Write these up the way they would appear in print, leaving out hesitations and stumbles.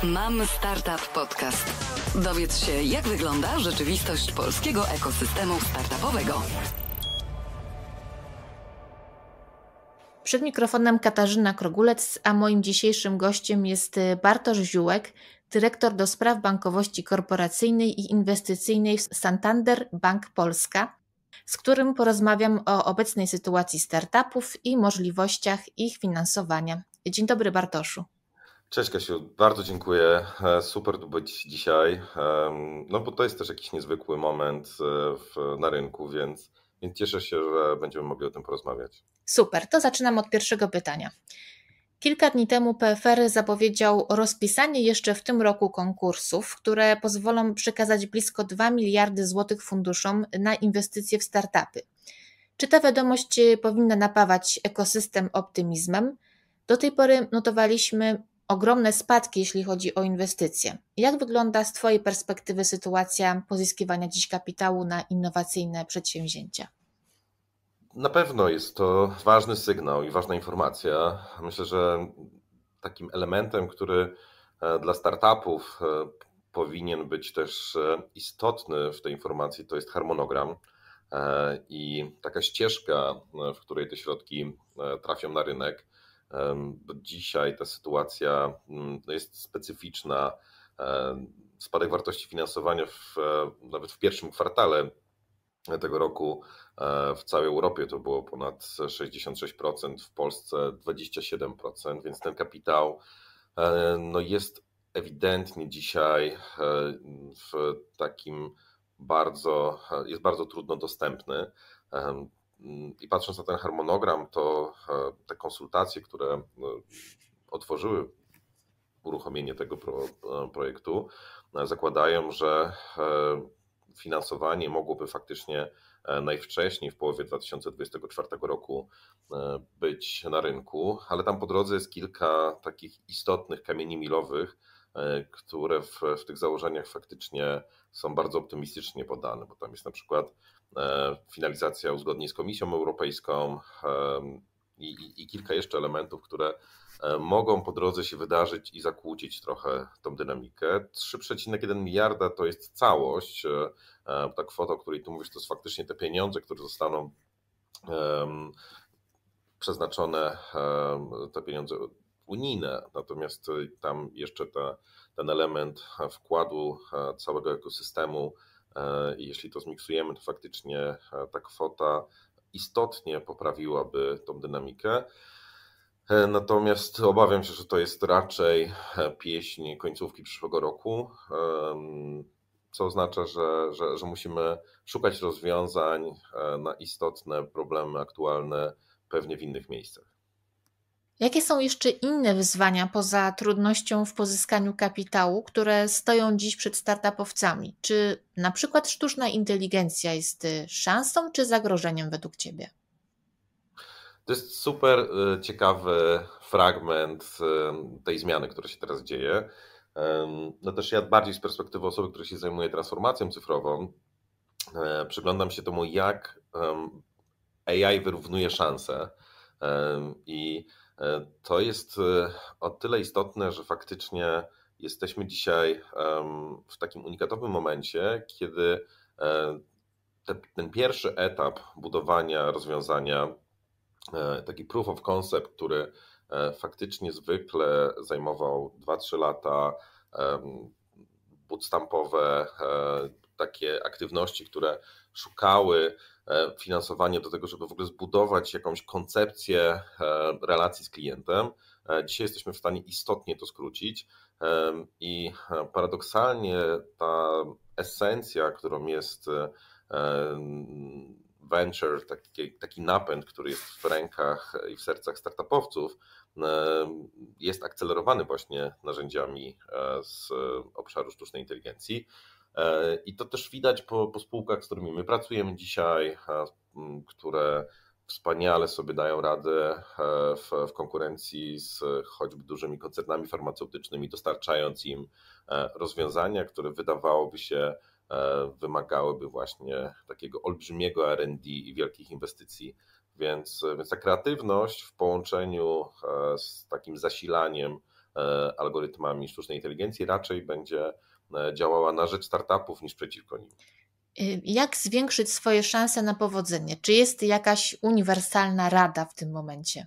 Mam Startup Podcast. Dowiedz się, jak wygląda rzeczywistość polskiego ekosystemu startupowego. Przed mikrofonem Katarzyna Krogulec, a moim dzisiejszym gościem jest Bartosz Ziółek, dyrektor do spraw bankowości korporacyjnej i inwestycyjnej w Santander Bank Polska, z którym porozmawiam o obecnej sytuacji startupów i możliwościach ich finansowania. Dzień dobry, Bartoszu. Cześć Kasiu, bardzo dziękuję. Super tu być dzisiaj, no bo to jest też jakiś niezwykły moment na rynku, więc cieszę się, że będziemy mogli o tym porozmawiać. Super, to zaczynam od pierwszego pytania. Kilka dni temu PFR zapowiedział rozpisanie jeszcze w tym roku konkursów, które pozwolą przekazać blisko 2 miliardy złotych funduszom na inwestycje w startupy. Czy ta wiadomość powinna napawać ekosystem optymizmem? Do tej pory notowaliśmy ogromne spadki, jeśli chodzi o inwestycje. Jak wygląda z Twojej perspektywy sytuacja pozyskiwania dziś kapitału na innowacyjne przedsięwzięcia? Na pewno jest to ważny sygnał i ważna informacja. Myślę, że takim elementem, który dla startupów powinien być też istotny w tej informacji, to jest harmonogram i taka ścieżka, w której te środki trafią na rynek. Bo dzisiaj ta sytuacja jest specyficzna. Spadek wartości finansowania nawet w pierwszym kwartale tego roku w całej Europie to było ponad 66%, w Polsce 27%, więc ten kapitał jest ewidentnie dzisiaj jest bardzo trudno dostępny. I patrząc na ten harmonogram, to te konsultacje, które otworzyły uruchomienie tego projektu, zakładają, że finansowanie mogłoby faktycznie najwcześniej w połowie 2024 roku być na rynku, ale tam po drodze jest kilka takich istotnych kamieni milowych, które w tych założeniach faktycznie są bardzo optymistycznie podane, bo tam jest na przykład finalizacja uzgodnień z Komisją Europejską i kilka jeszcze elementów, które mogą po drodze się wydarzyć i zakłócić trochę tą dynamikę. 3,1 miliarda to jest całość. Ta kwota, o której tu mówisz, to jest faktycznie te pieniądze, które zostaną przeznaczone, te pieniądze unijne, natomiast tam jeszcze ten element wkładu całego ekosystemu, jeśli to zmiksujemy, to faktycznie ta kwota istotnie poprawiłaby tą dynamikę. Natomiast obawiam się, że to jest raczej pieśń końcówki przyszłego roku, co oznacza, że musimy szukać rozwiązań na istotne problemy aktualne pewnie w innych miejscach. Jakie są jeszcze inne wyzwania poza trudnością w pozyskaniu kapitału, które stoją dziś przed startupowcami? Czy na przykład sztuczna inteligencja jest szansą czy zagrożeniem według Ciebie? To jest super ciekawy fragment tej zmiany, która się teraz dzieje. No też ja bardziej z perspektywy osoby, która się zajmuje transformacją cyfrową, przyglądam się temu, jak AI wyrównuje szanse i to jest o tyle istotne, że faktycznie jesteśmy dzisiaj w takim unikatowym momencie, kiedy ten pierwszy etap budowania rozwiązania, taki proof of concept, który faktycznie zwykle zajmował 2-3 lata, bootstrap'owe takie aktywności, które szukały finansowania do tego, żeby w ogóle zbudować jakąś koncepcję relacji z klientem. Dzisiaj jesteśmy w stanie istotnie to skrócić i paradoksalnie ta esencja, którą jest venture, taki napęd, który jest w rękach i w sercach startupowców, jest akcelerowany właśnie narzędziami z obszaru sztucznej inteligencji. I to też widać po spółkach, z którymi my pracujemy dzisiaj, które wspaniale sobie dają radę w konkurencji z choćby dużymi koncernami farmaceutycznymi, dostarczając im rozwiązania, które wydawałoby się wymagałyby właśnie takiego olbrzymiego R&D i wielkich inwestycji. Więc ta kreatywność w połączeniu z takim zasilaniem algorytmami sztucznej inteligencji, raczej będzie działała na rzecz startupów niż przeciwko nim. Jak zwiększyć swoje szanse na powodzenie? Czy jest jakaś uniwersalna rada w tym momencie?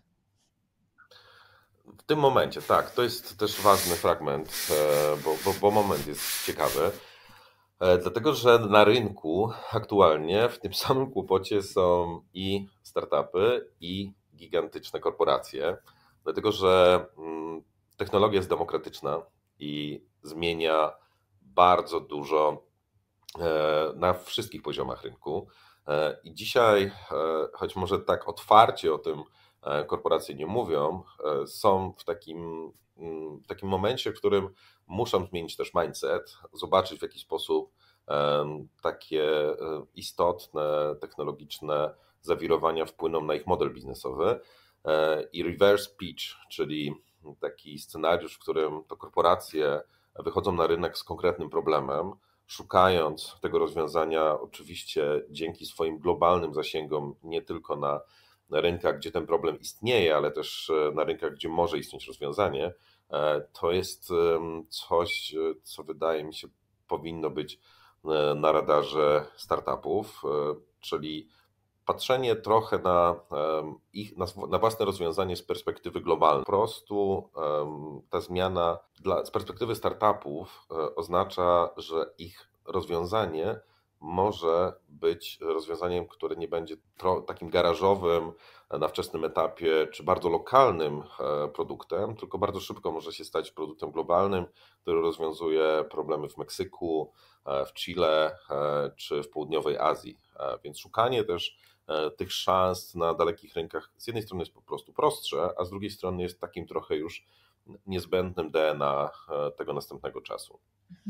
W tym momencie, tak, to jest też ważny fragment, bo moment jest ciekawy, dlatego że na rynku aktualnie w tym samym kłopocie są i startupy, i gigantyczne korporacje, dlatego że technologia jest demokratyczna i zmienia bardzo dużo na wszystkich poziomach rynku. I dzisiaj, choć może tak otwarcie o tym korporacje nie mówią, są w takim momencie, w którym muszą zmienić też mindset, zobaczyć w jaki sposób takie istotne, technologiczne zawirowania wpłyną na ich model biznesowy. I reverse pitch, czyli taki scenariusz, w którym to korporacje wychodzą na rynek z konkretnym problemem, szukając tego rozwiązania oczywiście dzięki swoim globalnym zasięgom, nie tylko na rynkach, gdzie ten problem istnieje, ale też na rynkach, gdzie może istnieć rozwiązanie, to jest coś, co wydaje mi się powinno być na radarze startupów, czyli patrzenie trochę na własne rozwiązanie z perspektywy globalnej. Po prostu ta zmiana z perspektywy startupów oznacza, że ich rozwiązanie może być rozwiązaniem, które nie będzie takim garażowym na wczesnym etapie, czy bardzo lokalnym produktem, tylko bardzo szybko może się stać produktem globalnym, który rozwiązuje problemy w Meksyku, w Chile czy w południowej Azji. Więc szukanie też tych szans na dalekich rynkach z jednej strony jest po prostu prostsze, a z drugiej strony jest takim trochę już niezbędnym DNA tego następnego czasu.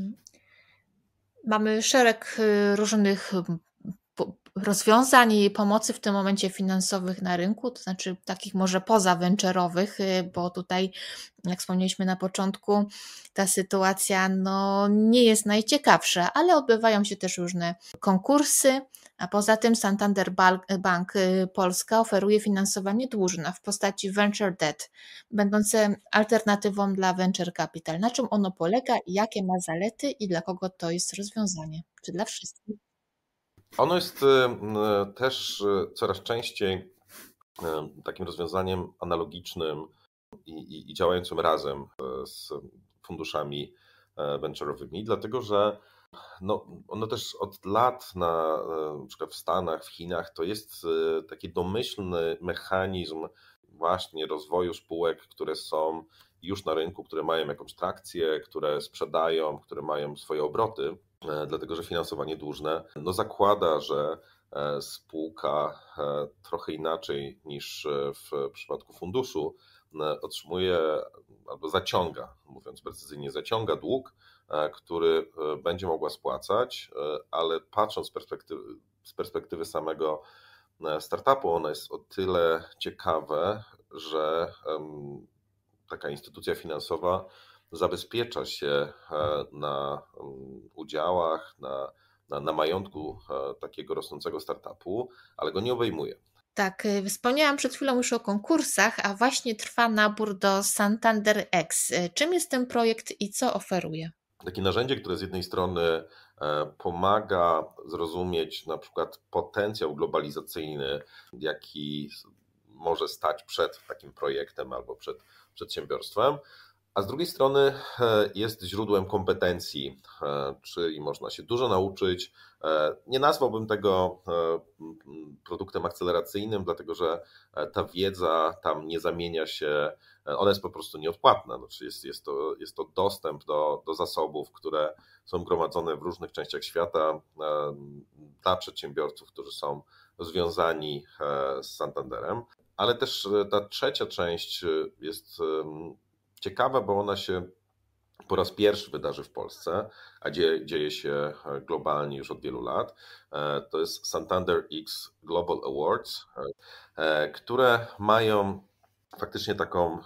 Mamy szereg różnych rozwiązań i pomocy w tym momencie finansowych na rynku, to znaczy takich może pozaventurowych, bo tutaj, jak wspomnieliśmy na początku, ta sytuacja nie jest najciekawsza, ale odbywają się też różne konkursy, a poza tym Santander Bank Polska oferuje finansowanie dłużne w postaci venture debt, będące alternatywą dla venture capital. Na czym ono polega, jakie ma zalety i dla kogo to jest rozwiązanie? Czy dla wszystkich? Ono jest też coraz częściej takim rozwiązaniem analogicznym i działającym razem z funduszami venture'owymi, dlatego że ono też od lat na przykład w Stanach, w Chinach to jest taki domyślny mechanizm właśnie rozwoju spółek, które są już na rynku, które mają jakąś trakcję, które sprzedają, które mają swoje obroty, dlatego że finansowanie dłużne zakłada, że spółka trochę inaczej niż w przypadku funduszu otrzymuje albo zaciąga, mówiąc precyzyjnie, zaciąga dług, który będzie mogła spłacać, ale patrząc z perspektywy samego startupu, ono jest o tyle ciekawe, że taka instytucja finansowa zabezpiecza się na udziałach, na majątku takiego rosnącego startupu, ale go nie obejmuje. Tak, wspomniałam przed chwilą już o konkursach, a właśnie trwa nabór do Santander X. Czym jest ten projekt i co oferuje? Takie narzędzie, które z jednej strony pomaga zrozumieć na przykład potencjał globalizacyjny, jaki może stać przed takim projektem albo przed przedsiębiorstwem, a z drugiej strony jest źródłem kompetencji, czyli można się dużo nauczyć. Nie nazwałbym tego produktem akceleracyjnym, dlatego że ta wiedza tam nie zamienia się, ona jest po prostu nieodpłatna. Znaczy jest to dostęp do zasobów, które są gromadzone w różnych częściach świata dla przedsiębiorców, którzy są związani z Santanderem. Ale też ta trzecia część jest ciekawa, bo ona się po raz pierwszy wydarzy w Polsce, a dzieje się globalnie już od wielu lat. To jest Santander X Global Awards, które mają faktycznie taką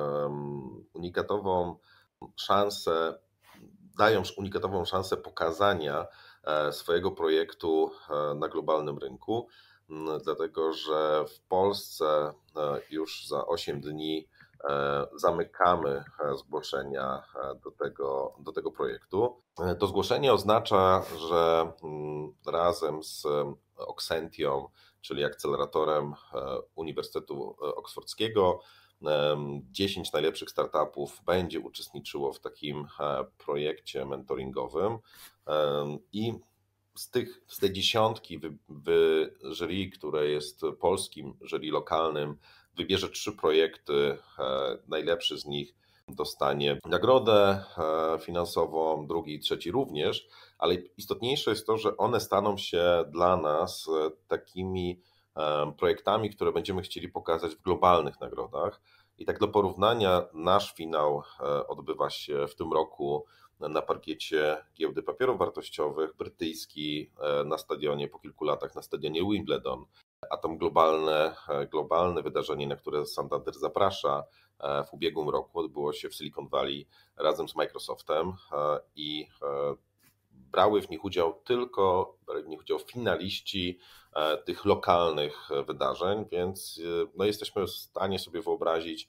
unikatową szansę, dają unikatową szansę pokazania swojego projektu na globalnym rynku, dlatego że w Polsce już za 8 dni zamykamy zgłoszenia do tego projektu. To zgłoszenie oznacza, że razem z Oxentią, czyli akceleratorem Uniwersytetu Oksfordzkiego, 10 najlepszych startupów będzie uczestniczyło w takim projekcie mentoringowym i z tej dziesiątki jury, które jest polskim jury lokalnym, wybierze 3 projekty, najlepszy z nich dostanie nagrodę finansową, drugi i trzeci również, ale istotniejsze jest to, że one staną się dla nas takimi projektami, które będziemy chcieli pokazać w globalnych nagrodach. I tak do porównania, nasz finał odbywa się w tym roku na parkiecie Giełdy Papierów Wartościowych, brytyjski na stadionie, po kilku latach na stadionie Wimbledon, a tam globalne wydarzenie, na które Santander zaprasza, w ubiegłym roku odbyło się w Silicon Valley razem z Microsoftem i brali w nich udział finaliści tych lokalnych wydarzeń, więc jesteśmy w stanie sobie wyobrazić,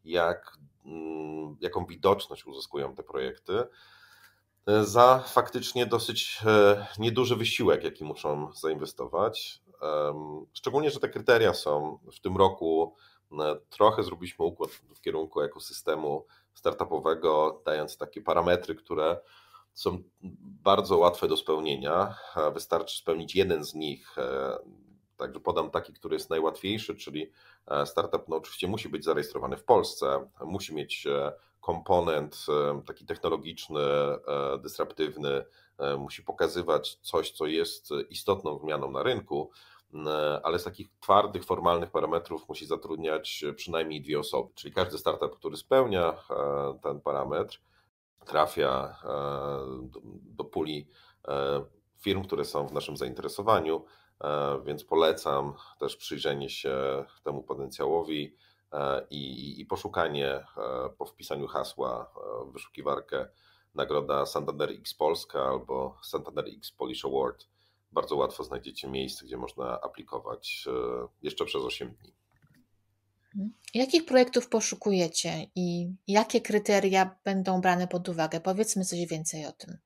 jaką widoczność uzyskują te projekty za faktycznie dosyć nieduży wysiłek, jaki muszą zainwestować. Szczególnie, że te kryteria są w tym roku, trochę zrobiliśmy układ w kierunku ekosystemu startupowego, dając takie parametry, które są bardzo łatwe do spełnienia. Wystarczy spełnić jeden z nich. Także podam taki, który jest najłatwiejszy, czyli startup oczywiście musi być zarejestrowany w Polsce, musi mieć komponent taki technologiczny, dysruptywny, musi pokazywać coś, co jest istotną zmianą na rynku, ale z takich twardych, formalnych parametrów musi zatrudniać przynajmniej 2 osoby. Czyli każdy startup, który spełnia ten parametr, trafia do puli firm, które są w naszym zainteresowaniu, więc polecam też przyjrzenie się temu potencjałowi i poszukanie po wpisaniu hasła w wyszukiwarkę nagroda Santander X Polska albo Santander X Polish Award. Bardzo łatwo znajdziecie miejsce, gdzie można aplikować jeszcze przez 8 dni. Jakich projektów poszukujecie i jakie kryteria będą brane pod uwagę? Powiedzmy coś więcej o tym.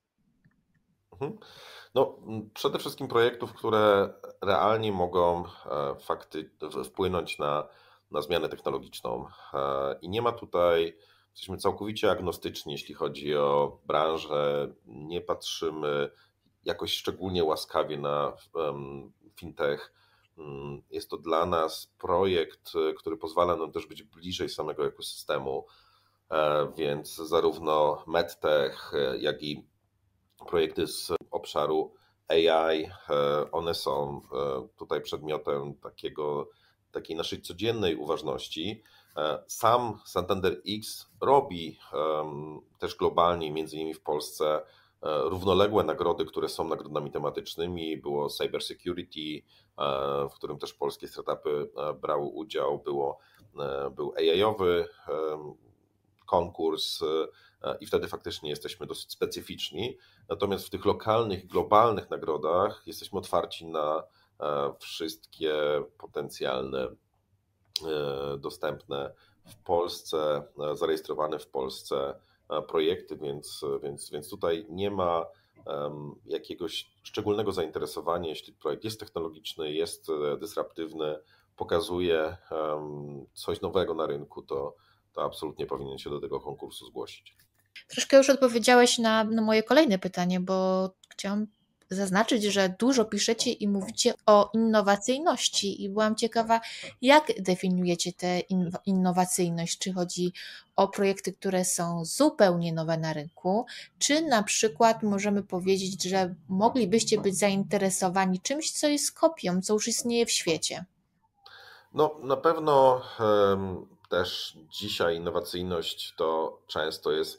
Przede wszystkim projektów, które realnie mogą wpłynąć na zmianę technologiczną. I nie ma tutaj, jesteśmy całkowicie agnostyczni, jeśli chodzi o branżę, nie patrzymy jakoś szczególnie łaskawie na fintech. Jest to dla nas projekt, który pozwala nam też być bliżej samego ekosystemu, więc zarówno medtech, jak i projekty z obszaru AI, one są tutaj przedmiotem takiej naszej codziennej uważności. Sam Santander X robi też globalnie, między innymi w Polsce, równoległe nagrody, które są nagrodami tematycznymi. Było Cyber Security, w którym też polskie startupy brały udział. Był AI-owy konkurs i wtedy faktycznie jesteśmy dosyć specyficzni. Natomiast w tych lokalnych, globalnych nagrodach jesteśmy otwarci na wszystkie potencjalne dostępne w Polsce, zarejestrowane w Polsce projekty, więc tutaj nie ma jakiegoś szczególnego zainteresowania. Jeśli projekt jest technologiczny, jest dysruptywny, pokazuje coś nowego na rynku, to absolutnie powinien się do tego konkursu zgłosić. Troszkę już odpowiedziałeś na moje kolejne pytanie, bo chciałam zaznaczyć, że dużo piszecie i mówicie o innowacyjności i byłam ciekawa, jak definiujecie tę innowacyjność? Czy chodzi o projekty, które są zupełnie nowe na rynku, czy na przykład możemy powiedzieć, że moglibyście być zainteresowani czymś, co jest kopią, co już istnieje w świecie? Na pewno też dzisiaj innowacyjność to często jest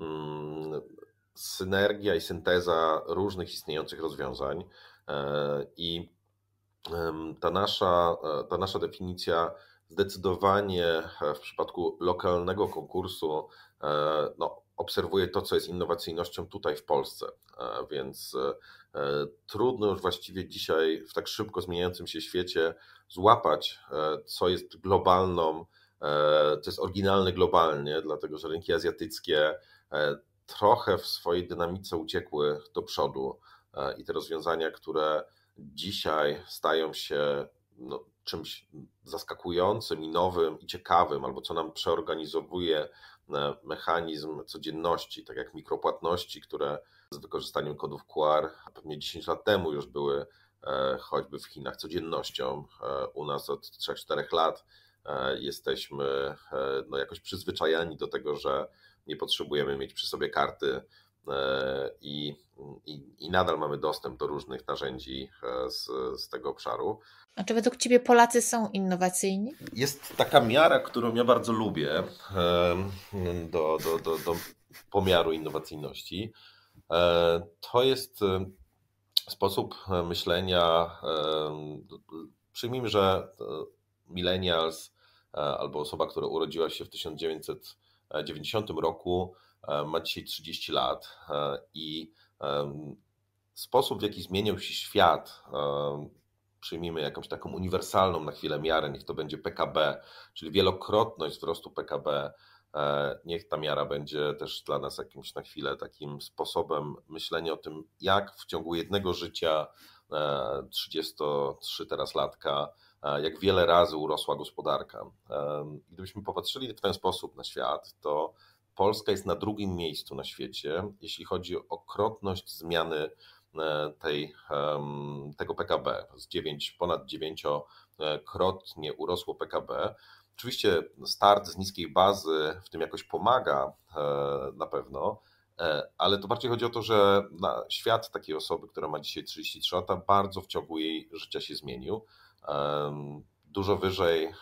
synergia i synteza różnych istniejących rozwiązań i ta nasza definicja zdecydowanie w przypadku lokalnego konkursu obserwuje to, co jest innowacyjnością tutaj w Polsce, więc trudno już właściwie dzisiaj w tak szybko zmieniającym się świecie złapać, co jest globalną To jest oryginalne globalnie, dlatego że rynki azjatyckie trochę w swojej dynamice uciekły do przodu i te rozwiązania, które dzisiaj stają się czymś zaskakującym i nowym i ciekawym, albo co nam przeorganizowuje mechanizm codzienności, tak jak mikropłatności, które z wykorzystaniem kodów QR pewnie 10 lat temu już były choćby w Chinach codziennością. U nas od 3-4 lat jesteśmy jakoś przyzwyczajani do tego, że nie potrzebujemy mieć przy sobie karty i nadal mamy dostęp do różnych narzędzi z tego obszaru. A czy według Ciebie Polacy są innowacyjni? Jest taka miara, którą ja bardzo lubię do pomiaru innowacyjności. To jest sposób myślenia. Przyjmijmy, że millennials albo osoba, która urodziła się w 1990 roku, ma dzisiaj 30 lat i sposób, w jaki zmienił się świat, przyjmijmy jakąś taką uniwersalną na chwilę miarę, niech to będzie PKB, czyli wielokrotność wzrostu PKB, niech ta miara będzie też dla nas jakimś na chwilę takim sposobem myślenia o tym, jak w ciągu jednego życia 33 teraz latka, jak wiele razy urosła gospodarka. Gdybyśmy popatrzyli w ten sposób na świat, to Polska jest na drugim miejscu na świecie, jeśli chodzi o krotność zmiany tego PKB. Ponad 9-krotnie urosło PKB. Oczywiście start z niskiej bazy w tym jakoś pomaga na pewno, ale to bardziej chodzi o to, że świat takiej osoby, która ma dzisiaj 33 lata, bardzo w ciągu jej życia się zmienił. Dużo wyżej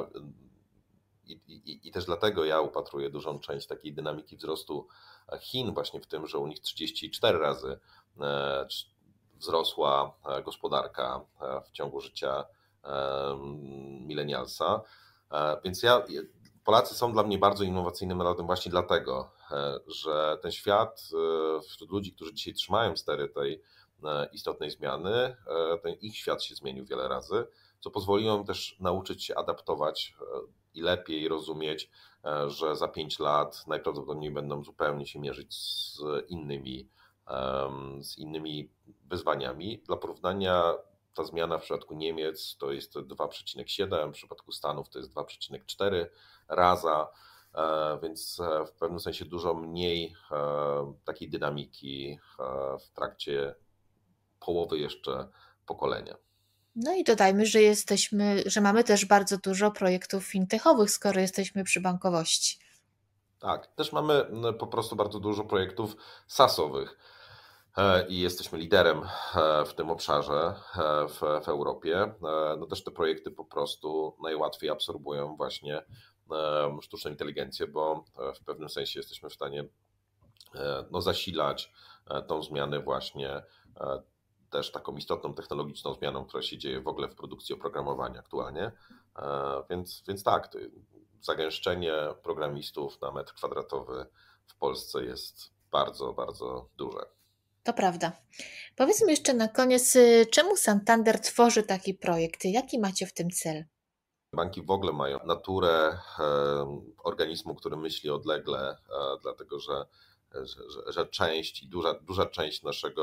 i też dlatego ja upatruję dużą część takiej dynamiki wzrostu Chin właśnie w tym, że u nich 34 razy wzrosła gospodarka w ciągu życia millennialsa. Więc Polacy są dla mnie bardzo innowacyjnym narodem właśnie dlatego, że ten świat wśród ludzi, którzy dzisiaj trzymają stery tej istotnej zmiany, ten ich świat się zmienił wiele razy, co pozwoliło im też nauczyć się adaptować i lepiej rozumieć, że za 5 lat najprawdopodobniej będą zupełnie się mierzyć z innymi wyzwaniami. Dla porównania ta zmiana w przypadku Niemiec to jest 2,7, w przypadku Stanów to jest 2,4 raza, więc w pewnym sensie dużo mniej takiej dynamiki w trakcie połowy jeszcze pokolenia. No i dodajmy, że mamy też bardzo dużo projektów fintechowych, skoro jesteśmy przy bankowości. Tak, też mamy po prostu bardzo dużo projektów SaaS-owych i jesteśmy liderem w tym obszarze w Europie. No też te projekty po prostu najłatwiej absorbują właśnie sztuczną inteligencję, bo w pewnym sensie jesteśmy w stanie zasilać tą zmianę właśnie też taką istotną technologiczną zmianą, która się dzieje w ogóle w produkcji oprogramowania aktualnie. Więc tak, zagęszczenie programistów na metr kwadratowy w Polsce jest bardzo, bardzo duże. To prawda. Powiedzmy jeszcze na koniec, czemu Santander tworzy taki projekt? Jaki macie w tym cel? Banki w ogóle mają naturę organizmu, który myśli odlegle, dlatego że część i duża część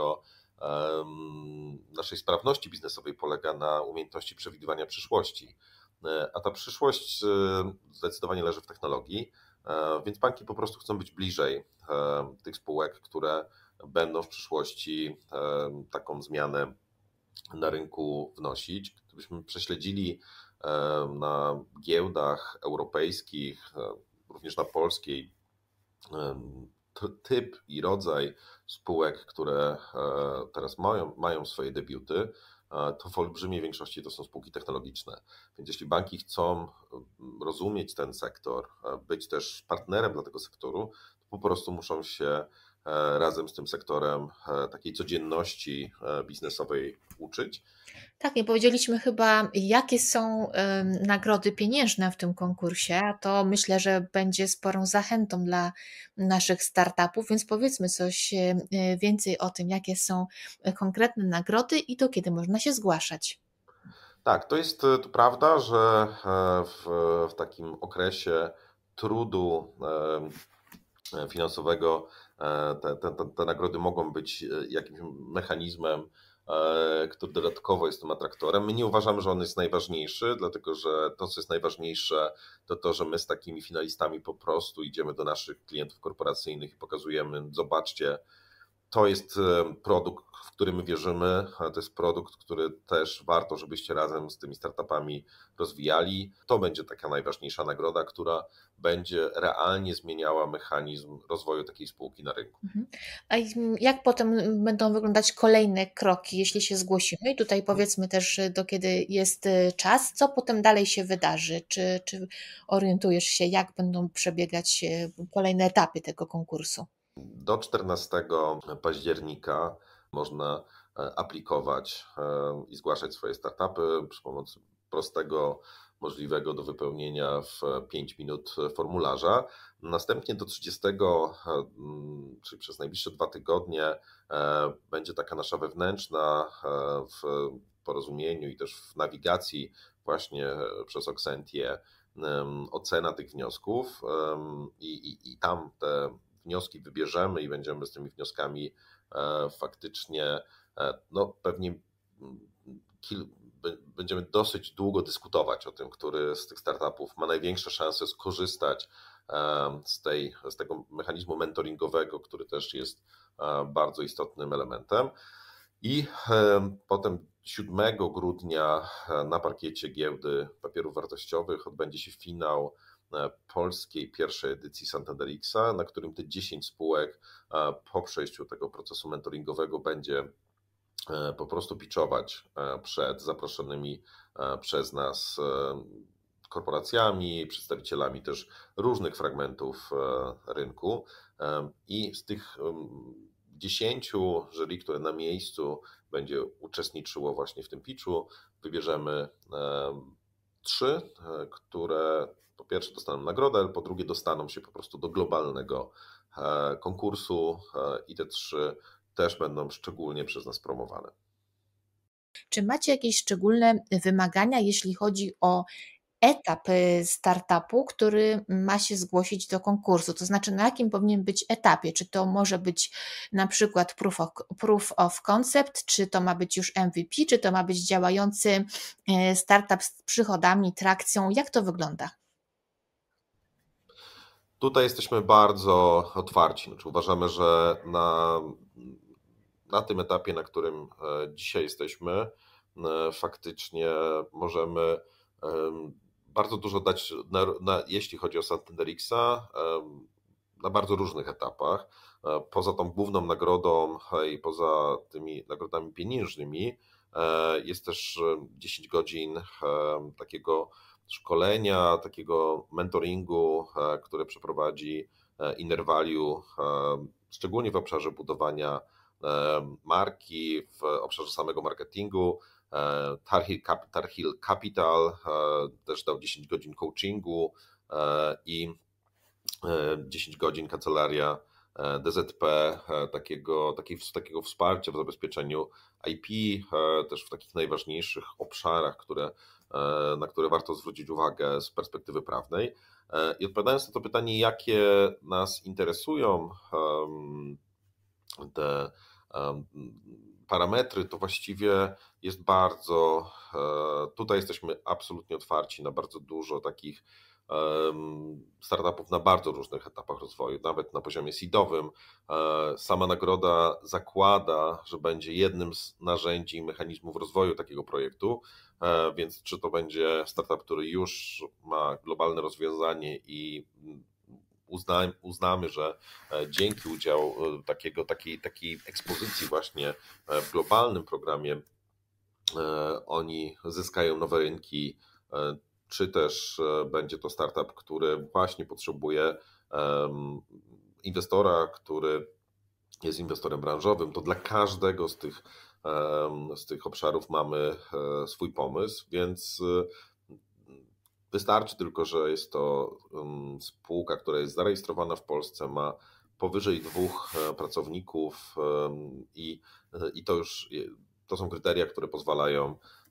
naszej sprawności biznesowej polega na umiejętności przewidywania przyszłości. A ta przyszłość zdecydowanie leży w technologii, więc banki po prostu chcą być bliżej tych spółek, które będą w przyszłości taką zmianę na rynku wnosić. Gdybyśmy prześledzili na giełdach europejskich, również na polskiej, typ i rodzaj spółek, które teraz mają swoje debiuty, to w olbrzymiej większości to są spółki technologiczne. Więc jeśli banki chcą rozumieć ten sektor, być też partnerem dla tego sektoru, to po prostu muszą się razem z tym sektorem takiej codzienności biznesowej uczyć. Tak, nie powiedzieliśmy chyba, jakie są nagrody pieniężne w tym konkursie, a to myślę, że będzie sporą zachętą dla naszych startupów, więc powiedzmy coś więcej o tym, jakie są konkretne nagrody i do kiedy można się zgłaszać. Tak, to jest to prawda, że w takim okresie trudu finansowego te nagrody mogą być jakimś mechanizmem, który dodatkowo jest tym atraktorem. My nie uważamy, że on jest najważniejszy, dlatego że to, co jest najważniejsze, to to, że my z takimi finalistami po prostu idziemy do naszych klientów korporacyjnych i pokazujemy, zobaczcie, to jest produkt, w który my wierzymy, ale to jest produkt, który też warto, żebyście razem z tymi startupami rozwijali. To będzie taka najważniejsza nagroda, która będzie realnie zmieniała mechanizm rozwoju takiej spółki na rynku. A jak potem będą wyglądać kolejne kroki, jeśli się zgłosimy? I tutaj powiedzmy też, do kiedy jest czas, co potem dalej się wydarzy? Czy orientujesz się, jak będą przebiegać kolejne etapy tego konkursu? Do 14 października można aplikować i zgłaszać swoje startupy przy pomocy prostego, możliwego do wypełnienia w 5 minut formularza. Następnie do 30, czyli przez najbliższe 2 tygodnie, będzie taka nasza wewnętrzna w porozumieniu i też w nawigacji właśnie przez Oxentię ocena tych wniosków i tam te wnioski wybierzemy i będziemy z tymi wnioskami faktycznie, no pewnie będziemy dosyć długo dyskutować o tym, który z tych startupów ma największe szanse skorzystać z tego mechanizmu mentoringowego, który też jest bardzo istotnym elementem. I potem 7 grudnia na parkiecie Giełdy Papierów Wartościowych odbędzie się finał polskiej pierwszej edycji Santanderixa, na którym te 10 spółek po przejściu tego procesu mentoringowego będzie po prostu pitchować przed zaproszonymi przez nas korporacjami, przedstawicielami też różnych fragmentów rynku. I z tych 10 jury, które na miejscu będzie uczestniczyło właśnie w tym pitchu, wybierzemy 3, które po pierwsze dostaną nagrodę, ale po drugie dostaną się po prostu do globalnego konkursu i te 3 też będą szczególnie przez nas promowane. Czy macie jakieś szczególne wymagania, jeśli chodzi o etap startupu, który ma się zgłosić do konkursu? To znaczy, na jakim powinien być etapie? Czy to może być na przykład proof of concept, czy to ma być już MVP, czy to ma być działający startup z przychodami, trakcją? Jak to wygląda? Tutaj jesteśmy bardzo otwarci. Znaczy uważamy, że na tym etapie, na którym dzisiaj jesteśmy, faktycznie możemy bardzo dużo dać, jeśli chodzi o Santanderixa, na bardzo różnych etapach. Poza tą główną nagrodą i poza tymi nagrodami pieniężnymi jest też 10 godzin takiego szkolenia, takiego mentoringu, które przeprowadzi Inner Value, szczególnie w obszarze budowania marki, w obszarze samego marketingu. Tarhill Capital też dał 10 godzin coachingu i 10 godzin kancelaria DZP, takiego wsparcia w zabezpieczeniu IP, też w takich najważniejszych obszarach, na które warto zwrócić uwagę z perspektywy prawnej. I odpowiadając na to pytanie, jakie nas interesują te parametry, to właściwie jest bardzo, tutaj jesteśmy absolutnie otwarci na bardzo dużo takich startupów na bardzo różnych etapach rozwoju, nawet na poziomie seedowym. Sama nagroda zakłada, że będzie jednym z narzędzi i mechanizmów rozwoju takiego projektu, więc czy to będzie startup, który już ma globalne rozwiązanie i uznamy, że dzięki udziału takiej ekspozycji właśnie w globalnym programie oni zyskają nowe rynki, czy też będzie to startup, który właśnie potrzebuje inwestora, który jest inwestorem branżowym, to dla każdego z tych obszarów mamy swój pomysł, więc wystarczy tylko, że jest to spółka, która jest zarejestrowana w Polsce, ma powyżej 2 pracowników i to są kryteria, które pozwalają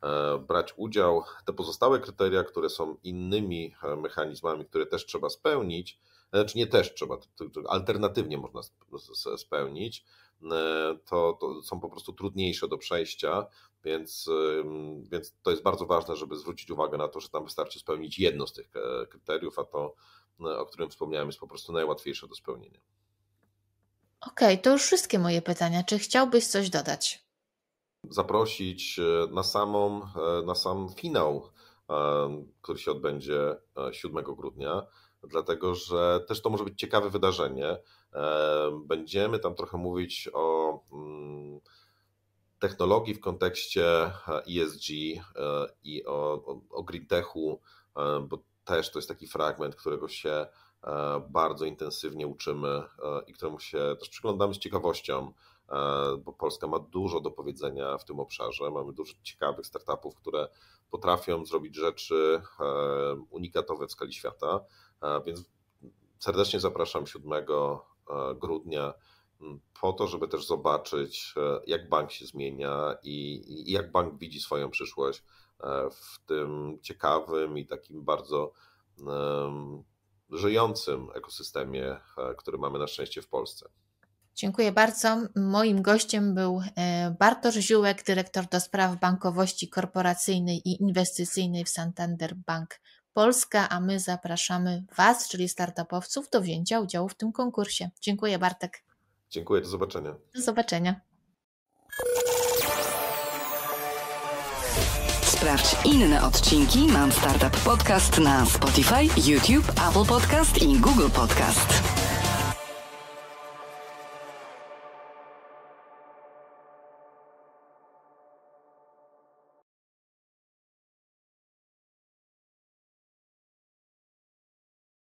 brać udział. Te pozostałe kryteria, które są innymi mechanizmami, które też trzeba spełnić, znaczy nie też trzeba, alternatywnie można spełnić, to są po prostu trudniejsze do przejścia, więc to jest bardzo ważne, żeby zwrócić uwagę na to, że tam wystarczy spełnić jedno z tych kryteriów, a to, o którym wspomniałem, jest po prostu najłatwiejsze do spełnienia. Okej, to już wszystkie moje pytania. Czy chciałbyś coś dodać? Zaprosić na sam finał, który się odbędzie 7 grudnia, dlatego że też to może być ciekawe wydarzenie. Będziemy tam trochę mówić o technologii w kontekście ESG i o green techu, bo też to jest taki fragment, którego się bardzo intensywnie uczymy i któremu się też przyglądamy z ciekawością, bo Polska ma dużo do powiedzenia w tym obszarze. Mamy dużo ciekawych startupów, które potrafią zrobić rzeczy unikatowe w skali świata, więc serdecznie zapraszam 7 grudnia po to, żeby też zobaczyć, jak bank się zmienia i jak bank widzi swoją przyszłość w tym ciekawym i takim bardzo żyjącym ekosystemie, który mamy na szczęście w Polsce. Dziękuję bardzo. Moim gościem był Bartosz Ziółek, dyrektor do spraw bankowości korporacyjnej i inwestycyjnej w Santander Bank Polska, a my zapraszamy Was, czyli startupowców, do wzięcia udziału w tym konkursie. Dziękuję, Bartek. Dziękuję, do zobaczenia. Do zobaczenia. Sprawdź inne odcinki Mam Startup Podcast na Spotify, YouTube, Apple Podcast i Google Podcast.